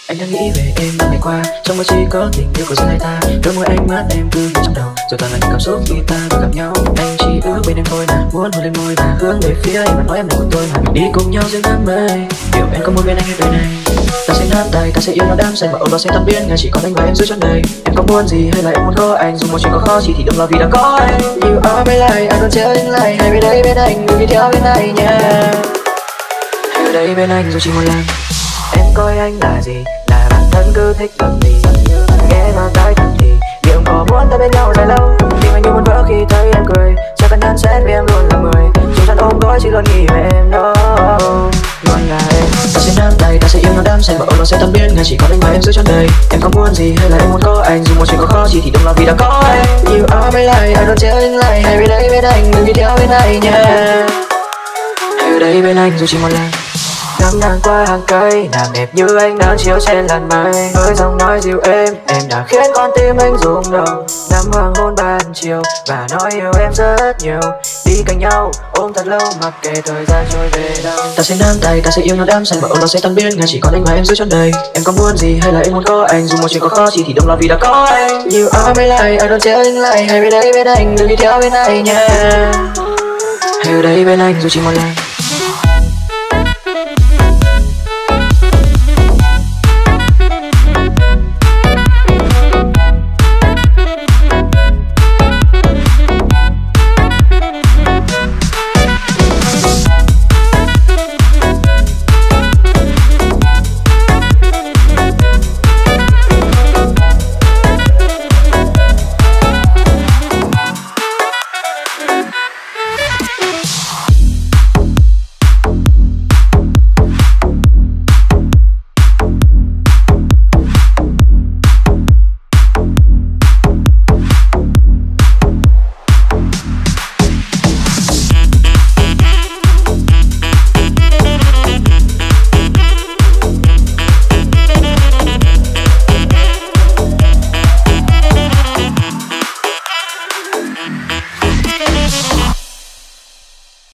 Anh đang nghĩ về em những ngày qua, trong mơ chỉ có tình yêu của riêng hai ta. Đôi môi anh mắt em cứ nghĩ trong đầu, rồi toàn là những cảm xúc khi ta vừa gặp nhau. Anh chỉ ước bên em thôi mà, muốn hôn lên môi và hướng về phía em và nói em là của tôi mà. Mình đi cùng nhau dưới đám mây, điều em có muốn bên anh hay đời này. Ta sẽ nắm tay, ta sẽ yêu nhau đắm say và ôm vào sẽ tan biến. Ngày chỉ còn anh và em dưới chân đời. Em có muốn gì hay là em muốn có anh, dù mọi chuyện có khó chỉ thì đừng lo vì đã có anh. You are my light, I don't tell you lie. Hãy về đây bên anh, đừng đi theo bên này nha. Hãy ở đây bên anh dù chỉ một lần. Em coi anh là gì, là bản thân cứ thích làm gì, nghe vào tai thật thì liệu có muốn ta bên nhau dài lâu. Tim anh như muốn vỡ khi thấy em cười, chắc cần nhận xét vì em luôn là người dù chăn ôm gối chỉ luôn nghĩ về em đâu, luôn là em. Ta sẽ nắm tay, ta sẽ yêu nhau đắm say và ôm nó sẽ tan biến. Ngày chỉ còn anh và em giữa trọn đời. Em có muốn gì hay là em muốn có anh, dù mọi chuyện có khó chỉ thì đừng lo vì đã có anh. You are my light, I don't tell you lie. Hãy về đây bên anh, đừng đi theo bên này nha. Hãy ở đây bên anh dù chỉ một lần. Năm nàng qua hàng cây, nàng đẹp như ánh nắng chiếu trên làn mây. Với giọng nói dịu êm đã khiến con tim anh rung động. Nắm hoàng hôn ban chiều và nói yêu em rất nhiều. Đi cạnh nhau ôm thật lâu mặc kệ thời gian trôi về đâu. Ta sẽ nắm tay, ta sẽ yêu nhau đắm say và ôm nó sẽ tan biến. Ngày chỉ còn anh và em giữa trọn đời. Em có muốn gì hay là em muốn có anh, dù mọi chuyện có khó chỉ thì đừng lo vì đã có anh. You are my light, I don't tell you lie. Hãy về đây bên anh, đừng đi theo bên này nha. Hãy ở đây bên anh dù chỉ một lần.